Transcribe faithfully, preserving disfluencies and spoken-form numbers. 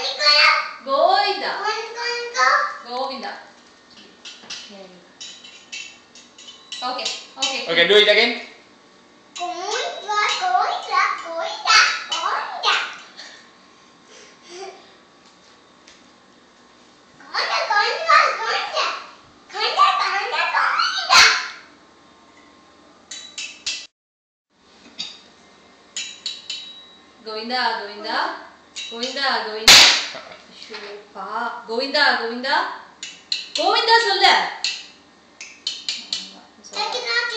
Govinda. Govinda. Okay. Okay. Okay, do it again. Govinda, Govinda, Govinda, Govinda. Shupa. Govinda, Govinda, Govinda, சொல்லு.